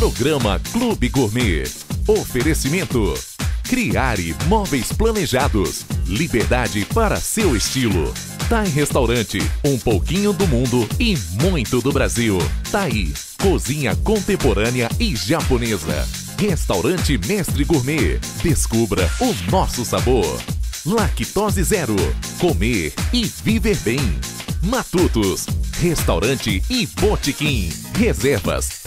Programa Clube Gourmet. Oferecimento: Criare Móveis Planejados. Liberdade para seu estilo. Thai Restaurante, um pouquinho do mundo e muito do Brasil. Thai, cozinha contemporânea e japonesa. Restaurante Mestre Gourmet, descubra o nosso sabor. Lactose Zero, comer e viver bem. Matutos, restaurante e botequim. Reservas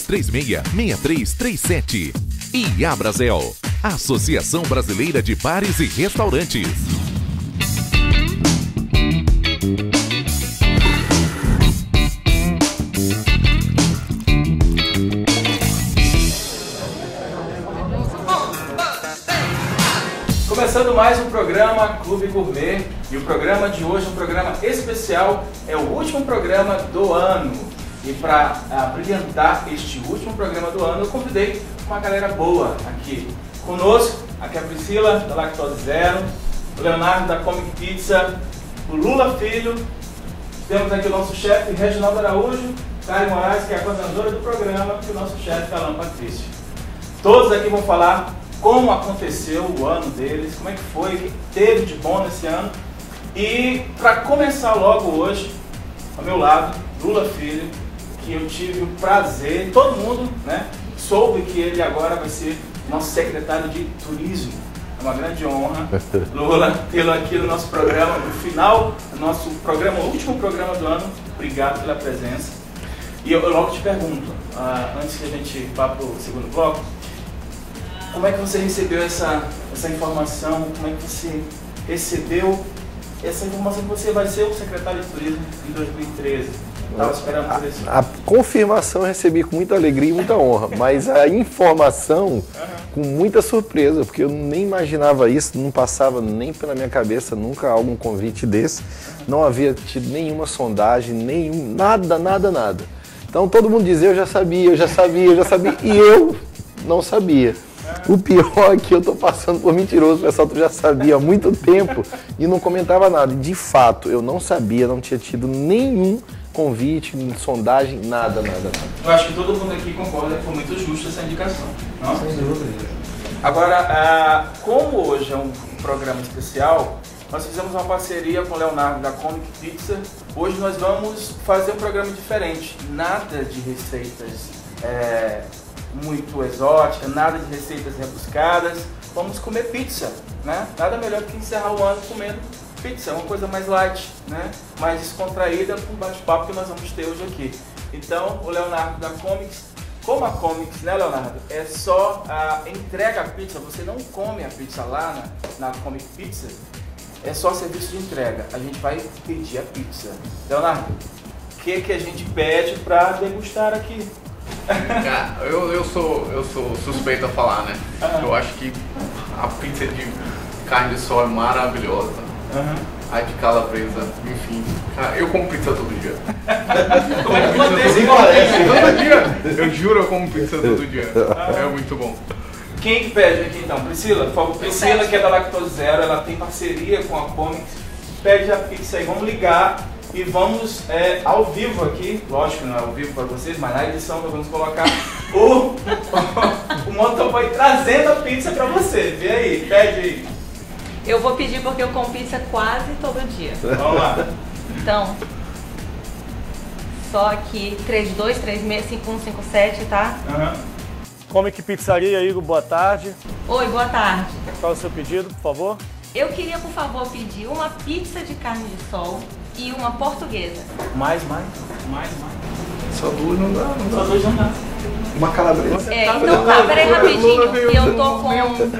3236-6337. E Abrazel, Associação Brasileira de Bares e Restaurantes. Começando mais um programa Clube Gourmet, e o programa de hoje é um programa especial, é o último programa do ano. E para brilhantar este último programa do ano, eu convidei uma galera boa aqui conosco. Aqui é a Priscila, da Lactose Zero, o Leonardo, da Comic Pizza, o Lula Filho, temos aqui o nosso chefe, Reginaldo Araújo, Karen Moraes, que é a coordenadora do programa, e o nosso chefe, Alan Patrício. Todos aqui vão falar como aconteceu o ano deles, como é que foi, o que teve de bom nesse ano. E para começar logo hoje, ao meu lado, Lula Filho, que eu tive o prazer, todo mundo, né, soube que ele agora vai ser nosso secretário de turismo. É uma grande honra, Lula, tê-lo aqui no nosso programa, no final do nosso programa, o último programa do ano. Obrigado pela presença. E eu logo te pergunto, antes que a gente vá para o segundo bloco, como é que você recebeu essa informação? Como é que você recebeu essa informação que você vai ser o secretário de turismo em 2013? Estava esperando por isso. A confirmação eu recebi com muita alegria e muita honra, mas a informação com muita surpresa, porque eu nem imaginava isso, não passava nem pela minha cabeça nunca algum convite desse. Não havia tido nenhuma sondagem, nada. Então todo mundo dizia, eu já sabia, e eu não sabia. O pior é que eu estou passando por mentiroso, o pessoal já sabia há muito tempo e não comentava nada. De fato, eu não sabia, não tinha tido nenhum convite, sondagem, nada. Eu acho que todo mundo aqui concorda que foi muito justa essa indicação, não? Sem dúvida. Agora, como hoje é um programa especial, nós fizemos uma parceria com o Leonardo da Comic Pizza. Hoje nós vamos fazer um programa diferente, nada de receitas muito exótica, nada de receitas rebuscadas. Vamos comer pizza, né? Nada melhor que encerrar o ano comendo pizza, uma coisa mais light, né? Mais descontraída para o bate-papo que nós vamos ter hoje aqui. Então, o Leonardo da Comics, como a Comics, né, Leonardo? É só entrega a pizza, você não come a pizza lá na Comic Pizza, é só serviço de entrega. A gente vai pedir a pizza. Leonardo, o que a gente pede para degustar aqui? Eu sou suspeito a falar, né? Eu acho que a pizza de carne de sol é maravilhosa. A de calabresa, enfim. Eu como pizza todo dia. Todo dia. Eu juro, eu como pizza todo dia. É muito bom. Quem que pede aqui então? Priscila, por favor. Priscila, que é da Lactose Zero, ela tem parceria com a Comics. Pede a pizza aí, vamos ligar. E vamos ao vivo aqui, lógico não é ao vivo para vocês, mas na edição nós vamos colocar o motoboy trazendo a pizza para você. Vê aí, pede aí. Eu vou pedir porque eu como pizza quase todo dia. Vamos lá. Então, só aqui 32365157, tá? Comic Pizzaria, Igor, boa tarde. Oi, boa tarde. Qual é o seu pedido, por favor? Eu queria, por favor, pedir uma pizza de carne de sol e uma portuguesa. Mais. Só duas não dá. Só dois não dá. Uma calabresa. Então tá, peraí rapidinho, que eu tô com...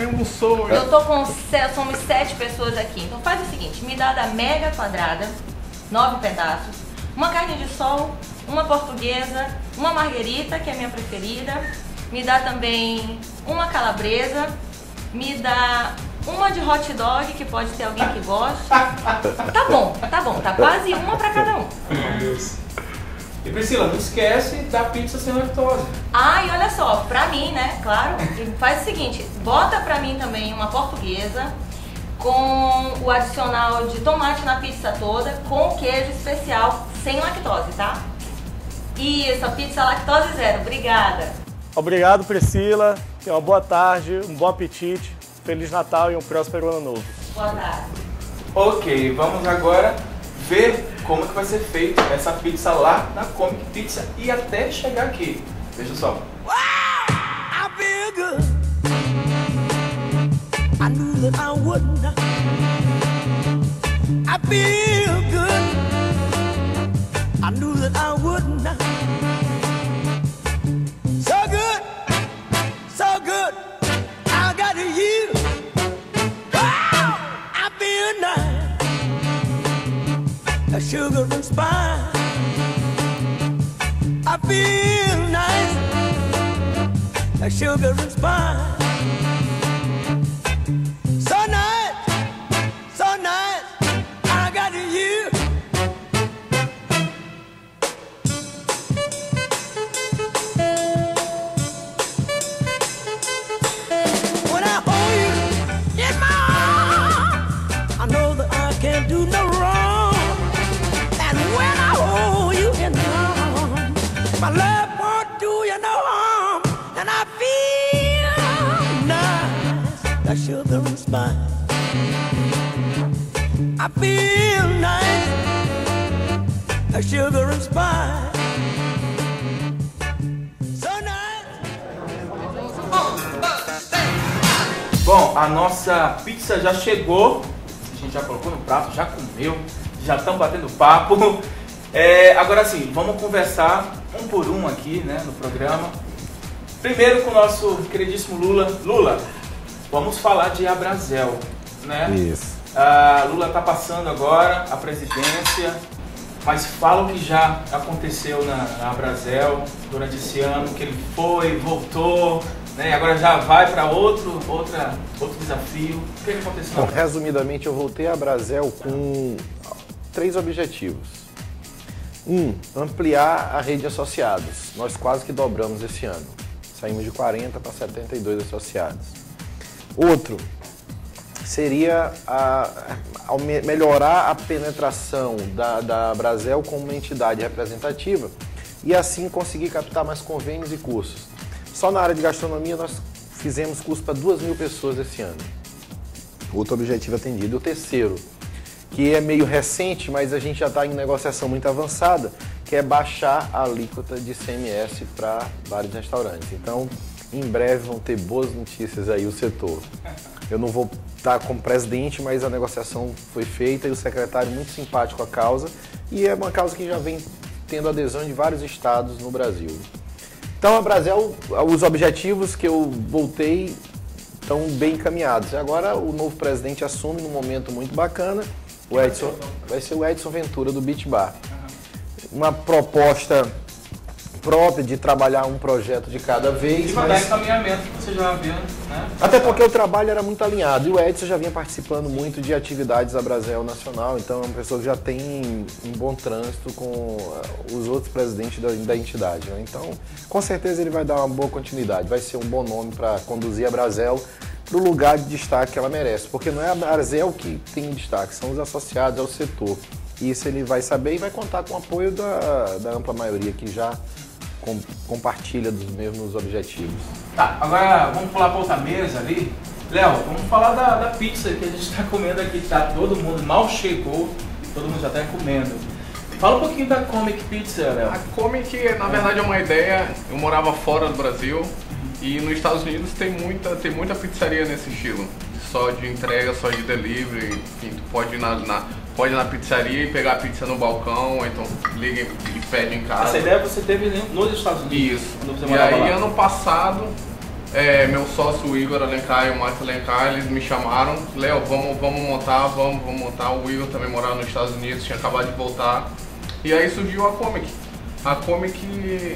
somos 7 pessoas aqui. Então faz o seguinte, me dá da mega quadrada, 9 pedaços, uma carne de sol, uma portuguesa, uma marguerita, que é a minha preferida, me dá também uma calabresa, me dá uma de hot dog, que pode ter alguém que goste. Tá bom, tá quase uma pra cada um. Meu Deus. E Priscila, não esquece da pizza sem lactose. Ah, e olha só, pra mim, né, claro, faz o seguinte, bota pra mim também uma portuguesa com o adicional de tomate na pizza toda, com queijo especial, sem lactose, tá? Isso, a pizza lactose zero, obrigada. Obrigado, Priscila. Tenha uma boa tarde, um bom apetite, Feliz Natal e um próspero Ano Novo. Boa tarde. Ok, vamos agora ver como que vai ser feita essa pizza lá na Comic Pizza e até chegar aqui. Veja só. I feel good. I knew that I wouldn't. I feel good. I knew that I wouldn't. So good, so good. I got you. Wow, I feel nice. A sugar and spice. I feel nice. A sugar and spice. So nice, so nice. I got you. When I hold you in my arms, I know that I can't do no wrong. And when I hold you in my arms, my love won't do you no harm. And I feel nice, that sugar and spice. I feel nice, that sugar and spice. So nice. Bom, a nossa pizza já chegou, a gente já colocou no prato, já comeu, já estamos batendo papo. Agora sim, vamos conversar um por um aqui, né, no programa. Primeiro com o nosso queridíssimo Lula. Lula, vamos falar de Abrazel, né? Isso. Lula está passando agora a presidência, mas fala o que já aconteceu na Abrazel durante esse ano, que ele foi, voltou, né? Agora já vai para outro desafio. O que aconteceu? Bom, resumidamente, eu voltei a Abrazel com 3 objetivos. Ampliar a rede de associados. Nós quase que dobramos esse ano. Saímos de 40 para 72 associados. Outro seria melhorar a penetração da Abrazel como uma entidade representativa e assim conseguir captar mais convênios e cursos. Só na área de gastronomia nós fizemos curso para 2.000 pessoas esse ano. Outro objetivo atendido. O terceiro, que é meio recente, mas a gente já está em negociação muito avançada, que é baixar a alíquota de ICMS para vários restaurantes. Então, em breve vão ter boas notícias aí o setor. Eu não vou estar como presidente, mas a negociação foi feita e o secretário muito simpático à causa, e é uma causa que já vem tendo adesão de vários estados no Brasil. Então, a Abrazel, os objetivos que eu voltei estão bem encaminhados. E agora o novo presidente assume num momento muito bacana. O Edson, vai ser o Edson Ventura do Beach Bar. Uma proposta própria de trabalhar um projeto de cada vez. E vai dar encaminhamento que você já viu, né? Até porque o trabalho era muito alinhado. E o Edson já vinha participando muito de atividades Abrazel Nacional, então é uma pessoa que já tem um bom trânsito com os outros presidentes da entidade, né? Então, com certeza ele vai dar uma boa continuidade. Vai ser um bom nome para conduzir a Abrazel para o lugar de destaque que ela merece. Porque não é a Abrazel que tem destaque, são os associados ao setor. E isso ele vai saber e vai contar com o apoio da ampla maioria que já compartilha dos mesmos objetivos. Tá, agora vamos pular para outra mesa ali. Léo, vamos falar da pizza que a gente está comendo aqui. Tá, todo mundo mal chegou e todo mundo já está comendo. Fala um pouquinho da Comic Pizza, Léo. A Comic, na verdade, é uma ideia. Eu morava fora do Brasil e nos Estados Unidos tem muita pizzaria nesse estilo. Só de entrega, só de delivery, enfim, tu pode ir na pizzaria e pegar a pizza no balcão, ou então liga e pede em casa. Essa ideia você teve nos Estados Unidos? Isso. Quando você E morava aí, lá. ano passado, meu sócio, o Igor Alencar e o Marcos Alencar, eles me chamaram. Léo, vamos montar. O Igor também morava nos Estados Unidos, tinha acabado de voltar. E aí surgiu a Comic. A Comic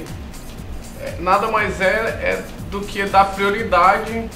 nada mais é do que dar prioridade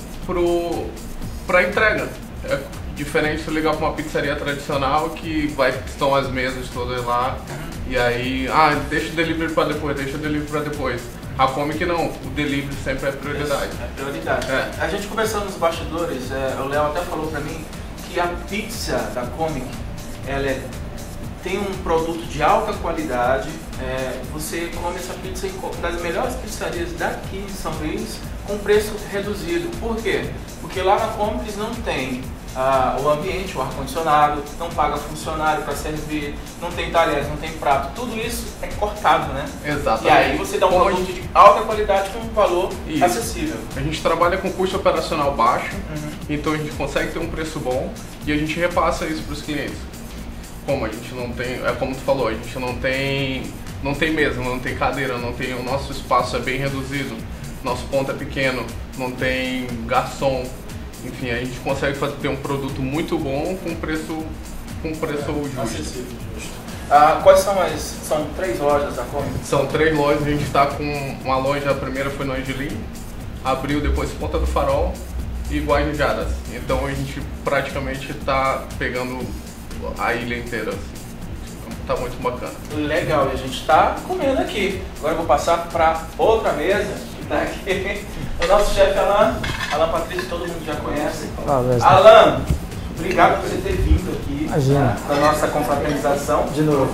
para entrega. É diferente de ligar para uma pizzaria tradicional que estão as mesas todas lá e aí, deixa o delivery para depois, A Comic não, o delivery sempre é prioridade. É prioridade. A gente conversando nos bastidores, o Léo até falou para mim que a pizza da Comic, ela é tem um produto de alta qualidade, você come essa pizza das melhores pizzarias daqui de São Luís com preço reduzido. Por quê? Porque lá na Compres não tem o ambiente, o ar-condicionado, não paga funcionário para servir, não tem talheres, não tem prato, tudo isso é cortado, né? Exatamente. E aí você dá um produto de alta qualidade com um valor acessível. A gente trabalha com custo operacional baixo, então a gente consegue ter um preço bom e a gente repassa isso para os clientes. Como a gente não tem, como tu falou, a gente não tem mesa, não tem cadeira, o nosso espaço é bem reduzido, nosso ponto é pequeno, não tem garçom. Enfim, a gente consegue ter um produto muito bom com preço justo. Acessível, justo. Quais são 3 lojas da Come? São 3 lojas, a gente está com uma loja, a primeira foi no Angelim, Abril, depois Ponta do Farol e Guajujaras. Então a gente praticamente está pegando a ilha inteira. Tá muito bacana. Legal, e a gente está comendo aqui. Agora eu vou passar para outra mesa que está aqui. O nosso chefe Alan Patrício, todo mundo já conhece. Alan, obrigado por você ter vindo aqui para a nossa confraternização. De novo.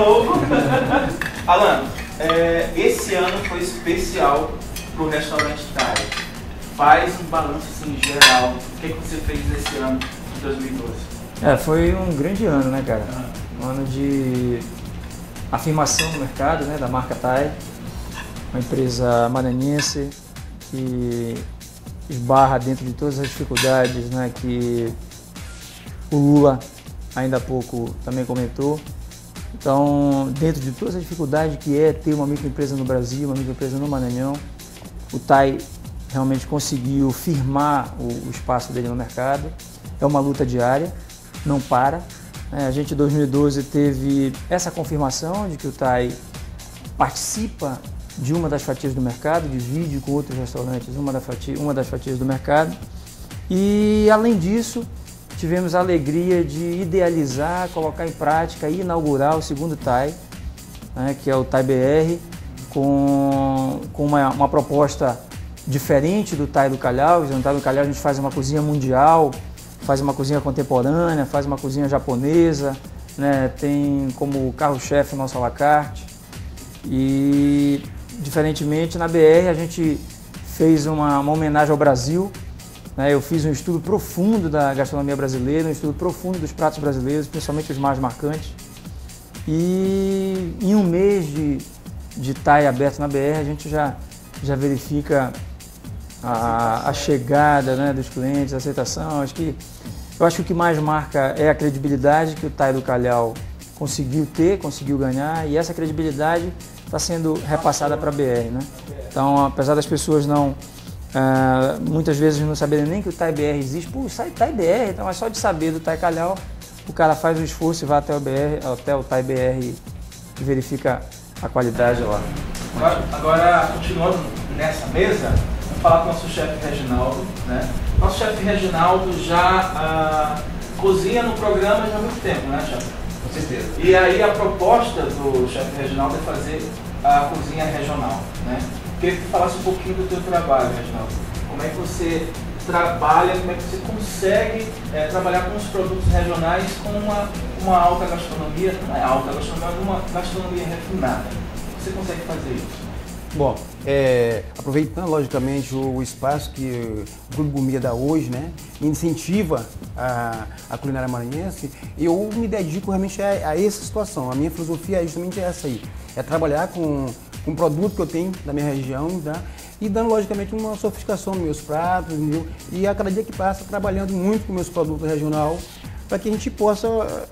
Alan, esse ano foi especial para o restaurante Thai. Faz um balanço assim, geral. O que você fez esse ano de 2012? Foi um grande ano, né, cara? Um ano de afirmação no mercado, né, da marca Thai. Uma empresa maranhense que esbarra dentro de todas as dificuldades, né, que o Lula ainda há pouco também comentou. Então, dentro de todas as dificuldades que é ter uma microempresa no Brasil, uma microempresa no Maranhão, o Thai realmente conseguiu firmar o espaço dele no mercado. É uma luta diária, não para. A gente em 2012 teve essa confirmação de que o Thai participa de uma das fatias do mercado, divide com outros restaurantes uma das fatias do mercado. E, além disso, tivemos a alegria de idealizar, colocar em prática e inaugurar o segundo Thai, né, que é o Thai BR, com uma proposta diferente do Thai do Calhau. No Thai do Calhau a gente faz uma cozinha mundial, faz uma cozinha contemporânea, faz uma cozinha japonesa, né, tem como carro-chefe o nosso à la carte. E, diferentemente, na BR a gente fez uma homenagem ao Brasil, né? Eu fiz um estudo profundo da gastronomia brasileira, um estudo profundo dos pratos brasileiros, principalmente os mais marcantes. E em um mês de Thai aberto na BR, a gente já verifica a chegada, né, dos clientes, a aceitação. Eu acho que o que mais marca é a credibilidade que o Thai do Calhau conseguiu ganhar, e essa credibilidade está sendo repassada para a BR, né? Então, apesar das pessoas muitas vezes não saberem nem que o Thai BR existe, sai Thai BR, então é só de saber do Thai Calhau, o cara faz o esforço e vai até o Thai BR e verifica a qualidade lá. Agora, continuando nessa mesa, vamos falar com o nosso chefe Reginaldo, né? Nosso chefe Reginaldo já cozinha no programa já há muito tempo, né, chefe? Com certeza. E aí a proposta do chefe Reginaldo é fazer a cozinha regional, né? Queria que tu falasse um pouquinho do teu trabalho, Reginaldo. Como é que você trabalha, como é que você consegue trabalhar com os produtos regionais com uma alta gastronomia, não é alta gastronomia, uma gastronomia refinada. Você consegue fazer isso? Bom, aproveitando logicamente o espaço que o Clube Gourmet dá hoje, né, incentiva a culinária maranhense, eu me dedico realmente a essa situação. A minha filosofia é justamente essa aí, é trabalhar com um produto que eu tenho da minha região, tá? E dando logicamente uma sofisticação nos meus pratos, entendeu? E a cada dia que passa trabalhando muito com meus produtos regional, para que a gente possa,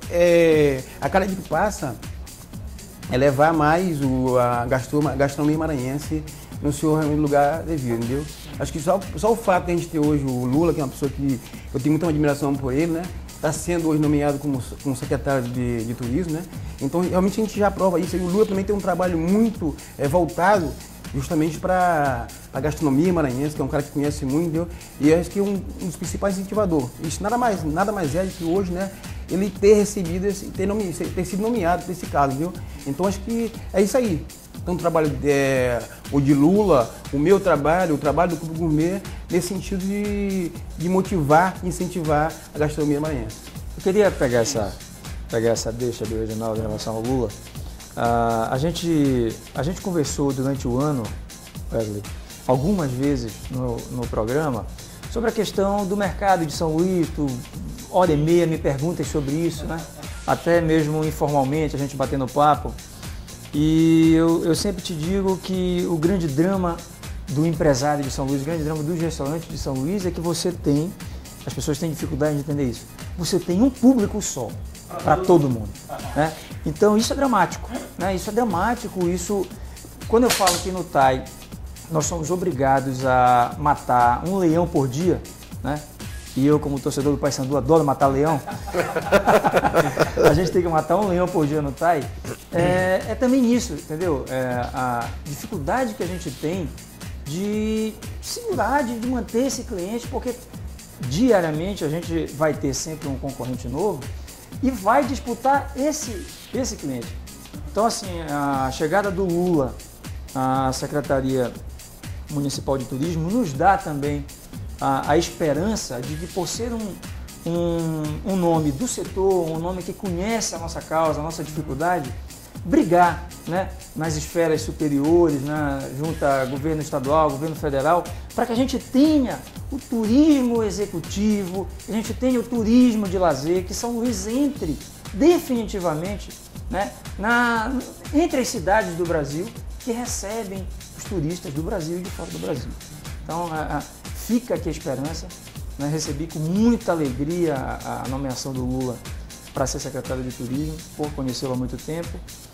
a cada dia que passa, elevar mais a gastronomia maranhense no seu lugar devido, entendeu? Acho que só o fato de a gente ter hoje o Lula, que é uma pessoa que eu tenho muita admiração por ele, né? Está sendo hoje nomeado como secretário de turismo, né? Então realmente a gente já aprova isso. E o Lula também tem um trabalho muito voltado justamente para a gastronomia maranhense, que é um cara que conhece muito, entendeu? E acho que é um dos principais incentivadores. Isso nada mais é do que hoje, né? Ele ter recebido, ter sido nomeado para esse caso, entendeu? Então acho que é isso aí. Então o trabalho o de Lula, o meu trabalho, o trabalho do Clube Gourmet, nesse sentido de motivar e incentivar a gastronomia maranhense. Eu queria pegar pegar essa deixa do Reginaldo em relação ao Lula. A gente conversou durante o ano, Wesley, algumas vezes no programa, sobre a questão do mercado de São Luís. Hora e meia me perguntas sobre isso, né? Até mesmo informalmente, a gente batendo papo. E eu sempre te digo que o grande drama do empresário de São Luís, o grande drama dos restaurantes de São Luís é que você tem, as pessoas têm dificuldade de entender isso, você tem um público só para todo mundo, né? Então isso é dramático, né? Isso é dramático, quando eu falo que no TAI nós somos obrigados a matar um leão por dia, né? E eu, como torcedor do Paysandu, adoro matar leão. A gente tem que matar um leão por dia no TAI. É também isso, entendeu? A dificuldade que a gente tem de segurar, de manter esse cliente, porque diariamente a gente vai ter sempre um concorrente novo e vai disputar esse cliente. Então, assim, a chegada do Lula à Secretaria Municipal de Turismo nos dá também a esperança de que, por ser um nome do setor, um nome que conhece a nossa causa, a nossa dificuldade, brigar, né, nas esferas superiores, né, junto a governo estadual, governo federal, para que a gente tenha o turismo executivo, que a gente tenha o turismo de lazer, que São Luís entre definitivamente, né, entre as cidades do Brasil que recebem os turistas do Brasil e de fora do Brasil. Então, fica aqui a esperança, né? Recebi com muita alegria a nomeação do Lula para ser secretário de Turismo, por conhecê-lo há muito tempo,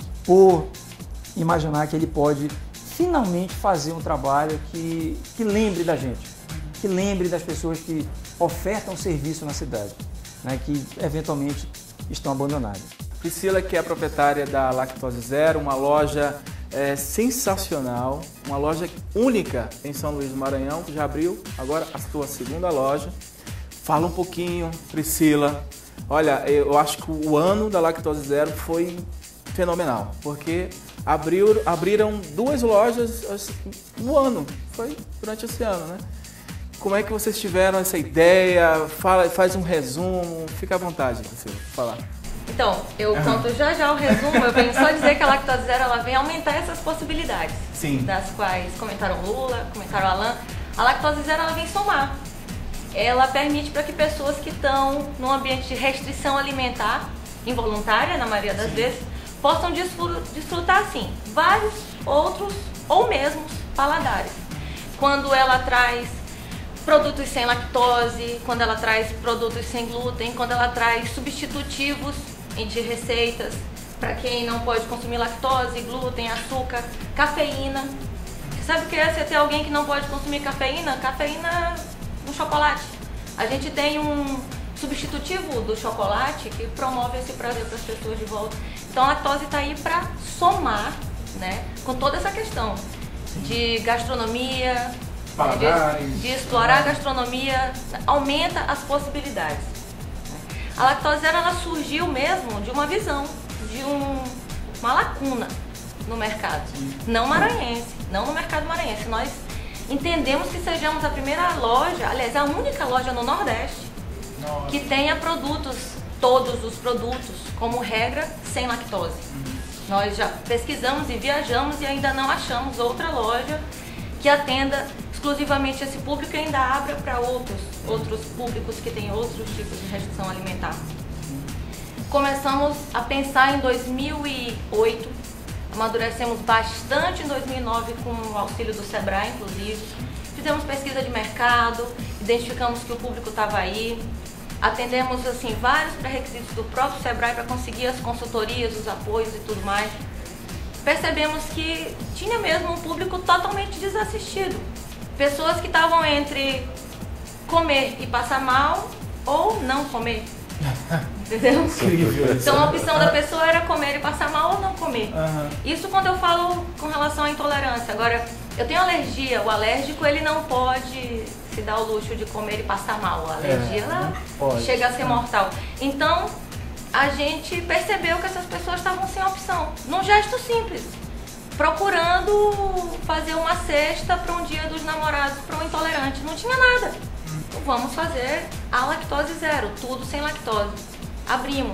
por imaginar que ele pode finalmente fazer um trabalho que lembre da gente, que lembre das pessoas que ofertam serviço na cidade, né? Que eventualmente estão abandonadas. Priscila, que é a proprietária da Lactose Zero, uma loja sensacional, uma loja única em São Luís do Maranhão, que já abriu agora a sua segunda loja. Fala um pouquinho, Priscila. Olha, eu acho que o ano da Lactose Zero foi fenomenal, porque abriram 2 lojas no ano, foi durante esse ano, né? Como é que vocês tiveram essa ideia? Faz um resumo, fica à vontade, Priscila, falar. Então, eu conto já o resumo, eu venho só dizer que a Lactose Zero ela vem aumentar essas possibilidades. Sim. Das quais comentaram Lula, comentaram Alan. A Lactose Zero ela vem somar. Ela permite para que pessoas que estão num ambiente de restrição alimentar, involuntária na maioria das vezes, possam desfrutar, sim, vários outros ou mesmos paladares. Quando ela traz produtos sem lactose, quando ela traz produtos sem glúten, quando ela traz substitutivos de receitas para quem não pode consumir lactose, glúten, açúcar, cafeína. Você sabe o que é você ter alguém que não pode consumir cafeína? Cafeína no chocolate. A gente tem um substitutivo do chocolate que promove esse prazer para as pessoas de volta. Então a lactose está aí para somar, né, com toda essa questão de gastronomia, de explorar a gastronomia, aumenta as possibilidades. A Lactose Zero ela surgiu mesmo de uma visão, de uma lacuna no mercado, não maranhense, não no mercado maranhense. Nós entendemos que sejamos a primeira loja, aliás, a única loja no Nordeste que tenha produtos, todos os produtos, como regra, sem lactose. Nós já pesquisamos e viajamos e ainda não achamos outra loja que atenda exclusivamente esse público e ainda abra para outros públicos que têm outros tipos de restrição alimentar. Começamos a pensar em 2008, amadurecemos bastante em 2009 com o auxílio do Sebrae, inclusive. Fizemos pesquisa de mercado, identificamos que o público estava aí, atendemos assim, vários pré-requisitos do próprio Sebrae para conseguir as consultorias, os apoios e tudo mais. Percebemos que tinha mesmo um público totalmente desassistido. Pessoas que estavam entre comer e passar mal ou não comer. Entendeu? Incrível. Então a opção da pessoa era comer e passar mal ou não comer. Isso quando eu falo com relação à intolerância. Agora, eu tenho alergia. O alérgico ele não pode se dar o luxo de comer e passar mal. A alergia ela chega a ser mortal. Então, a gente percebeu que essas pessoas estavam sem opção. Num gesto simples. Procurando fazer uma cesta para um dia dos namorados para um intolerante. Não tinha nada. Então, vamos fazer a Lactose Zero, tudo sem lactose. Abrimos.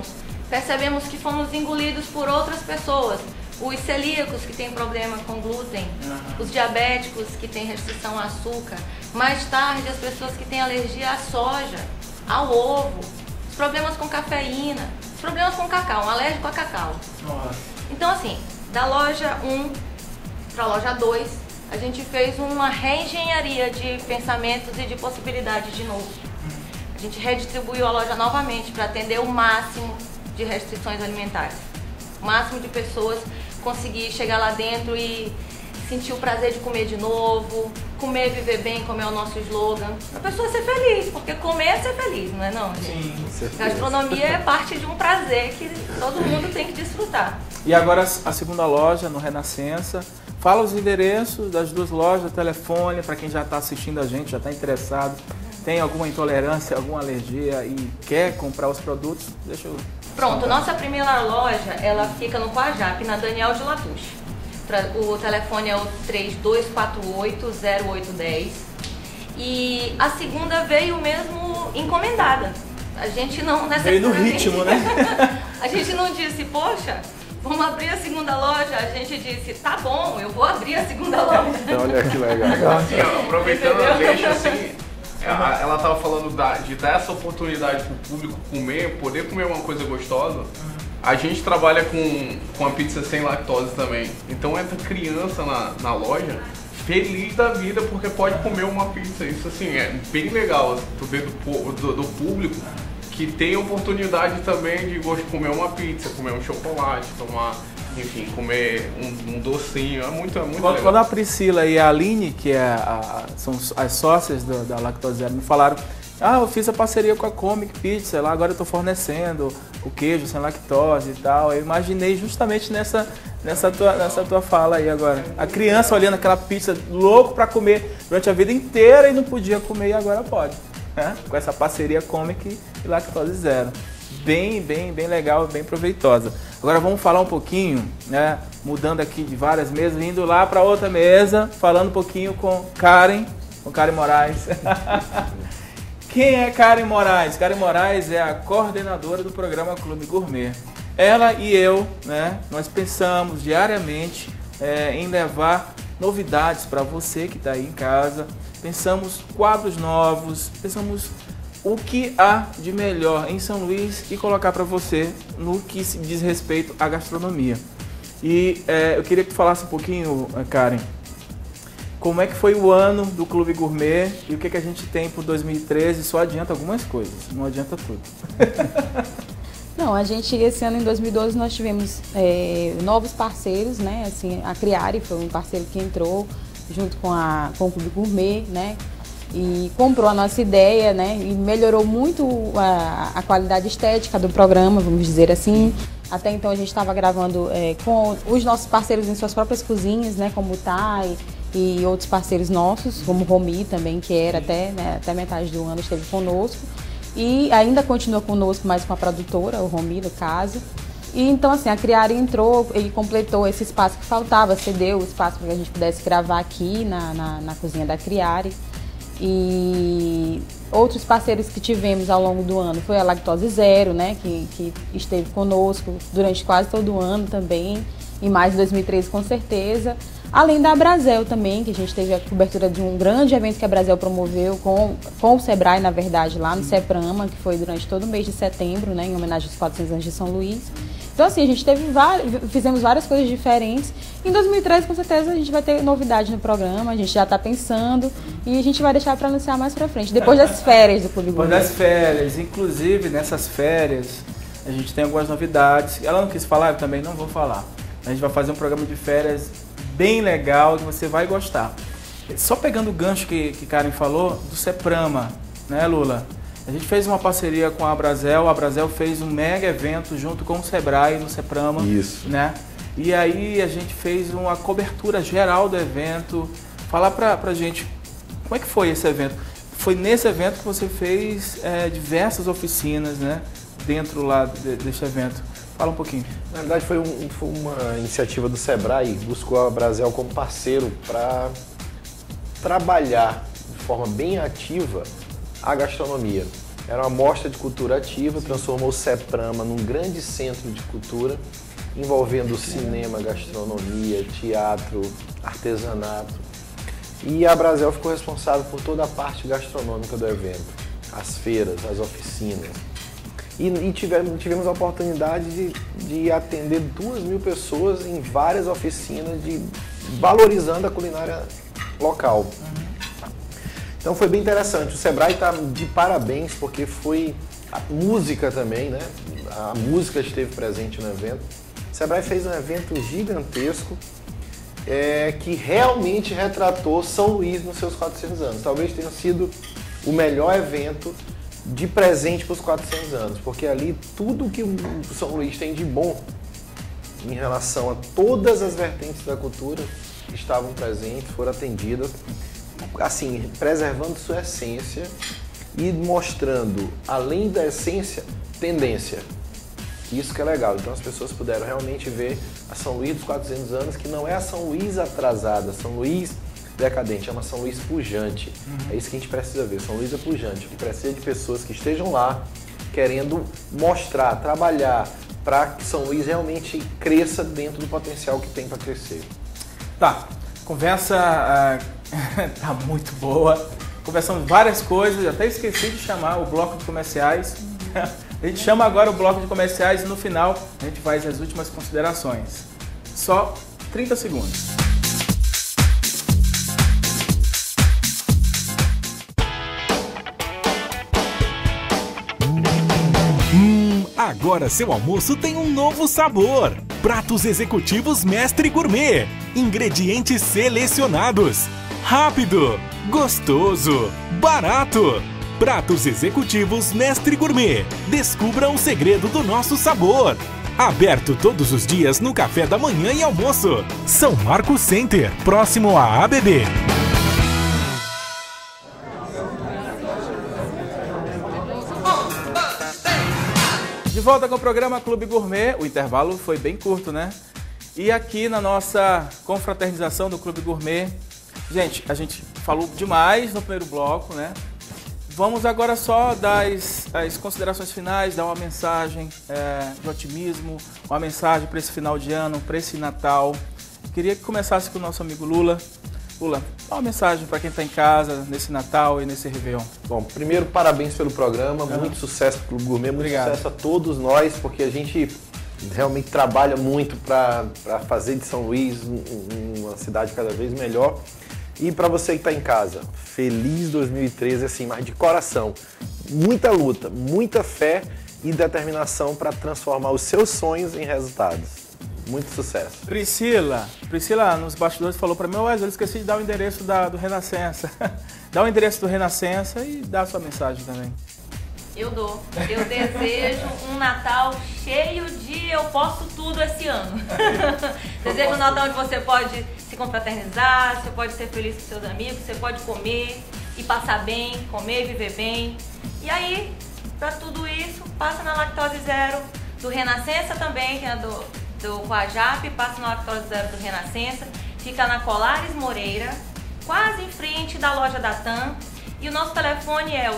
percebemos que fomos engolidos por outras pessoas. Os celíacos que têm problema com glúten, os diabéticos que têm restrição a açúcar, mais tarde as pessoas que têm alergia à soja, ao ovo, os problemas com cafeína, os problemas com cacau, um alérgico a cacau. Nossa. Então assim, da loja 1 para a loja 2, a gente fez uma reengenharia de pensamentos e de possibilidades de novo. A gente redistribuiu a loja novamente para atender o máximo de restrições alimentares. O máximo de pessoas conseguir chegar lá dentro e sentir o prazer de comer de novo, comer, viver bem, como é o nosso slogan. A pessoa ser feliz, porque comer é ser feliz, não é não, gente? Sim. Gastronomia é parte de um prazer que todo mundo tem que desfrutar. E agora a segunda loja, no Renascença. Fala os endereços das duas lojas, telefone, para quem já está assistindo a gente, já está interessado, tem alguma intolerância, alguma alergia e quer comprar os produtos, deixa eu... Pronto, nossa primeira loja, ela fica no Coajap, na Daniel de Latouche. O telefone é o 3248-0810. E a segunda veio mesmo encomendada. A gente não... Veio no ritmo, né? A gente não disse, poxa, vamos abrir a segunda loja. A gente disse, tá bom, eu vou abrir a segunda loja. Olha que legal. Assim, ó, aproveitando a deixa, assim, ela tava falando de dar essa oportunidade pro público comer, poder comer uma coisa gostosa. A gente trabalha com a pizza sem lactose também. Então entra criança na loja feliz da vida porque pode comer uma pizza. Isso assim é bem legal. Tu vê do público que tem oportunidade também de comer uma pizza, comer um chocolate, tomar, enfim, comer um docinho. É muito legal. Quando a Priscila e a Aline, que são as sócias da Lactose Zero, me falaram: eu fiz a parceria com a Comic Pizza, lá agora eu estou fornecendo o queijo sem lactose e tal. Eu imaginei justamente nessa tua fala aí agora. A criança olhando aquela pizza, louco para comer durante a vida inteira e não podia comer e agora pode. Né? Com essa parceria Comic e Lactose Zero. Bem legal, bem proveitosa. Agora vamos falar um pouquinho, né? Mudando aqui de várias mesas, indo lá para outra mesa, falando um pouquinho com Karen Moraes. Quem é Karen Moraes? Karen Moraes é a coordenadora do programa Clube Gourmet. Ela e eu, né, nós pensamos diariamente em levar novidades para você que está aí em casa. Pensamos quadros novos, pensamos o que há de melhor em São Luís e colocar para você no que se diz respeito à gastronomia. E eu queria que tu falasse um pouquinho, Karen, como é que foi o ano do Clube Gourmet e o que a gente tem para 2013. Só adianta algumas coisas, não adianta tudo. Não, esse ano em 2012 nós tivemos novos parceiros, né? Assim, a Criari foi um parceiro que entrou junto com o Clube Gourmet, né? E comprou a nossa ideia, né? E melhorou muito a qualidade estética do programa, vamos dizer assim. Até então a gente estava gravando com os nossos parceiros em suas próprias cozinhas, né? Como o Tai e outros parceiros nossos, como o Romi também, que era até metade do ano esteve conosco. E ainda continua conosco, mas com a produtora, o Romi, no caso. E então, assim, a Criari entrou e completou esse espaço que faltava, cedeu o espaço para que a gente pudesse gravar aqui na cozinha da Criari. E outros parceiros que tivemos ao longo do ano foi a Lactose Zero, né, que esteve conosco durante quase todo o ano também, e mais em 2013 com certeza. Além da Abrazel também, que a gente teve a cobertura de um grande evento que a Abrazel promoveu com o Sebrae, na verdade, lá no Seprama, que foi durante todo o mês de setembro, né, em homenagem aos 400 anos de São Luís. Então, assim, a gente fizemos várias coisas diferentes. Em 2013, com certeza, a gente vai ter novidade no programa, a gente já está pensando e a gente vai deixar para anunciar mais para frente, depois das férias do Clube Gourmet. Depois das férias, inclusive nessas férias, a gente tem algumas novidades. Ela não quis falar, eu também não vou falar. A gente vai fazer um programa de férias bem legal, que você vai gostar. Só pegando o gancho que Karen falou, do Seprama, né, Lula? A gente fez uma parceria com a Abrazel fez um mega evento junto com o Sebrae no Seprama. Isso. Né? E aí a gente fez uma cobertura geral do evento. Falar pra gente, como é que foi esse evento? Foi nesse evento que você fez diversas oficinas, né, dentro lá deste evento. Fala um pouquinho. Na verdade foi uma iniciativa do Sebrae, buscou a Abrazel como parceiro para trabalhar de forma bem ativa a gastronomia. Era uma mostra de cultura ativa, transformou o CEPRAMA num grande centro de cultura, envolvendo cinema, gastronomia, teatro, artesanato. E a Brasel ficou responsável por toda a parte gastronômica do evento, as feiras, as oficinas. E tivemos a oportunidade de atender 2.000 pessoas em várias oficinas, valorizando a culinária local. Então foi bem interessante. O Sebrae está de parabéns, porque foi a música também, né? A música esteve presente no evento. O Sebrae fez um evento gigantesco que realmente retratou São Luís nos seus 400 anos. Talvez tenha sido o melhor evento de presente para os 400 anos, porque ali tudo que o São Luís tem de bom em relação a todas as vertentes da cultura estavam presentes, foram atendidas, assim, preservando sua essência e mostrando, além da essência, tendência. Isso que é legal. Então as pessoas puderam realmente ver a São Luís dos 400 anos, que não é a São Luís atrasada, São Luís decadente, é uma São Luís pujante. É isso que a gente precisa ver, São Luís é pujante, que precisa de pessoas que estejam lá querendo mostrar, trabalhar para que São Luís realmente cresça dentro do potencial que tem para crescer. Tá, conversa tá muito boa, conversamos várias coisas, até esqueci de chamar o bloco de comerciais. A gente chama agora o bloco de comerciais e no final a gente faz as últimas considerações. Só 30 segundos. Agora seu almoço tem um novo sabor. Pratos executivos Mestre Gourmet. Ingredientes selecionados. Rápido, gostoso, barato. Pratos executivos Mestre Gourmet. Descubra o segredo do nosso sabor. Aberto todos os dias no café da manhã e almoço. São Marcos Center, próximo à ABB. De volta com o programa Clube Gourmet. O intervalo foi bem curto, né? E aqui na nossa confraternização do Clube Gourmet, gente, a gente falou demais no primeiro bloco, né? Vamos agora só dar as considerações finais, dar uma mensagem de otimismo, uma mensagem para esse final de ano, para esse Natal. Queria que começasse com o nosso amigo Lula. Lula, dá uma mensagem para quem está em casa nesse Natal e nesse Réveillon. Bom, primeiro, parabéns pelo programa, muito sucesso para o Clube Gourmet, muito sucesso a todos nós, porque a gente realmente trabalha muito para fazer de São Luís uma cidade cada vez melhor. E para você que está em casa, feliz 2013, assim, mas de coração. Muita luta, muita fé e determinação para transformar os seus sonhos em resultados. Muito sucesso. Priscila nos bastidores falou para mim, eu esqueci de dar o endereço do Renascença. Dá o endereço do Renascença e dá a sua mensagem também. Eu dou. Eu desejo um Natal cheio de eu posso tudo esse ano. Desejo um Natal onde você pode se confraternizar, você pode ser feliz com seus amigos, você pode comer e passar bem, comer e viver bem. E aí, para tudo isso, passa na Lactose Zero do Renascença também, que é do Coajap, passa na Lactose Zero do Renascença. Fica na Colares Moreira, quase em frente da loja da TAM. E o nosso telefone é o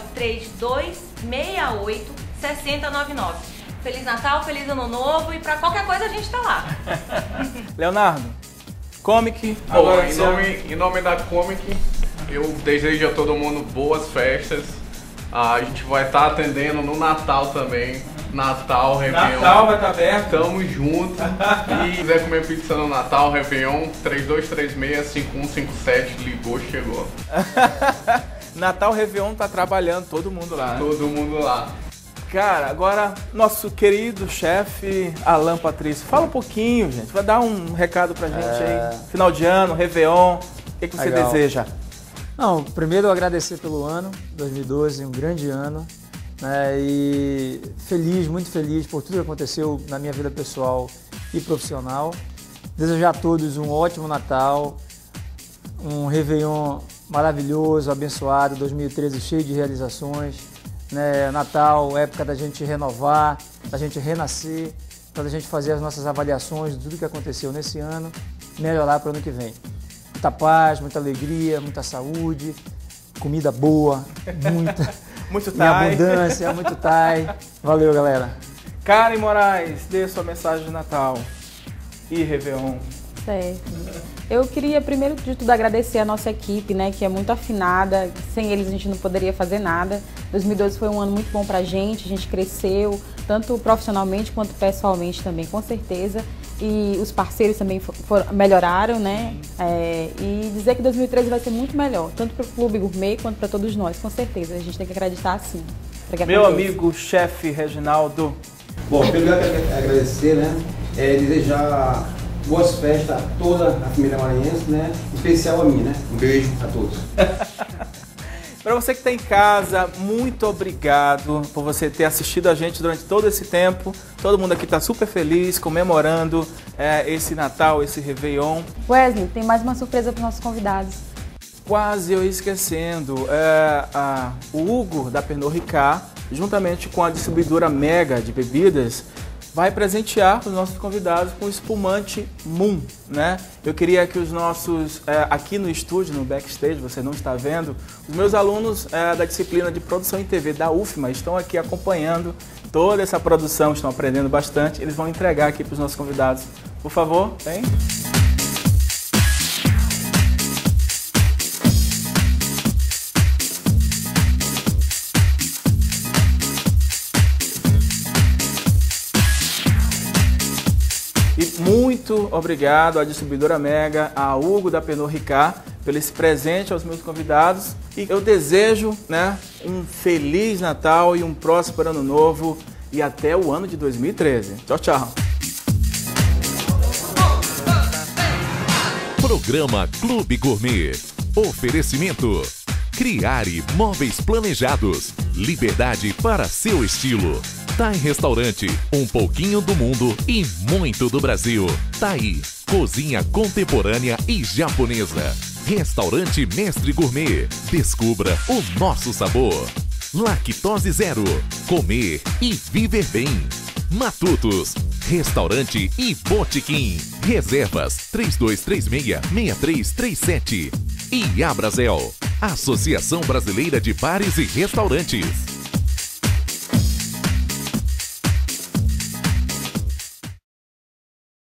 3268-6099. Feliz Natal, feliz Ano Novo e para qualquer coisa a gente tá lá. Leonardo, Comic. Agora, em nome da Comic, eu desejo a todo mundo boas festas. A gente vai estar atendendo no Natal também. Natal, Réveillon. Natal vai estar aberto. Tamo junto. E se quiser comer pizza no Natal, Réveillon, 3236-5157, ligou, chegou. Natal, Réveillon tá trabalhando, todo mundo lá. Né? Todo mundo lá. Cara, agora nosso querido chefe Alan Patrício, fala um pouquinho, gente. Vai dar um recado pra gente aí. Final de ano, Réveillon, o que você deseja? Não, primeiro agradecer pelo ano, 2012, um grande ano. Né, e muito feliz por tudo que aconteceu na minha vida pessoal e profissional. Desejar a todos um ótimo Natal, um Réveillon maravilhoso, abençoado, 2013 cheio de realizações. Né, Natal, época da gente renovar, da gente renascer, da gente fazer as nossas avaliações de tudo que aconteceu nesse ano, melhorar para o ano que vem. Muita paz, muita alegria, muita saúde, comida boa, Muito Minha Thai. abundância, muito Thai. Valeu, galera. Karen Moraes, dê sua mensagem de Natal e Réveillon. Certo. Eu queria, primeiro de tudo, agradecer a nossa equipe, né, que é muito afinada. Sem eles a gente não poderia fazer nada. 2012 foi um ano muito bom pra gente, a gente cresceu, tanto profissionalmente quanto pessoalmente também, com certeza. E os parceiros também melhoraram, né? E dizer que 2013 vai ser muito melhor, tanto para o Clube Gourmet quanto para todos nós, com certeza. A gente tem que acreditar assim. Meu amigo, chefe Reginaldo. Bom, primeiro eu quero agradecer, né? Desejar boas festas a toda a família maranhense, né? Em especial a mim, né? Um beijo a todos. Para você que está em casa, muito obrigado por você ter assistido a gente durante todo esse tempo. Todo mundo aqui está super feliz, comemorando esse Natal, esse Réveillon. Wesley, tem mais uma surpresa para os nossos convidados. Quase eu esquecendo, o Hugo da Pernod Ricard, juntamente com a distribuidora Mega de bebidas, vai presentear os nossos convidados com o espumante Moon, né? Eu queria que os nossos, aqui no estúdio, no backstage, você não está vendo, os meus alunos da disciplina de produção em TV da UFMA estão aqui acompanhando toda essa produção, estão aprendendo bastante, eles vão entregar aqui para os nossos convidados. Por favor, vem. E muito obrigado à distribuidora Mega, a Hugo da Pernod Ricard, pelo esse presente aos meus convidados. E eu desejo, né, um feliz Natal e um próspero ano novo e até o ano de 2013. Tchau, tchau. Programa Clube Gourmet. Oferecimento. Criare Móveis Planejados. Liberdade para seu estilo. Thai Restaurante, um pouquinho do mundo e muito do Brasil. Thai, cozinha contemporânea e japonesa. Restaurante Mestre Gourmet, descubra o nosso sabor. Lactose Zero, comer e viver bem. Matutos, restaurante e botequim. Reservas 3236-6337. E Abrazel, Associação Brasileira de Bares e Restaurantes.